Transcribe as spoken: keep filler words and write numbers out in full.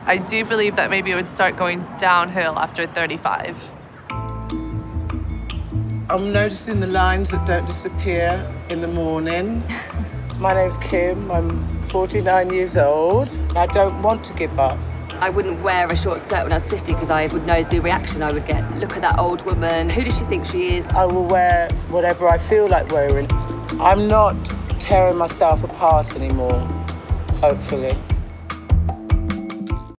I do believe that maybe it would start going downhill after thirty-five. I'm noticing the lines that don't disappear in the morning. My name's Kim, I'm forty-nine years old. I don't want to give up. I wouldn't wear a short skirt when I was fifty because I would know the reaction I would get. Look at that old woman, who does she think she is? I will wear whatever I feel like wearing. I'm not tearing myself apart anymore, hopefully.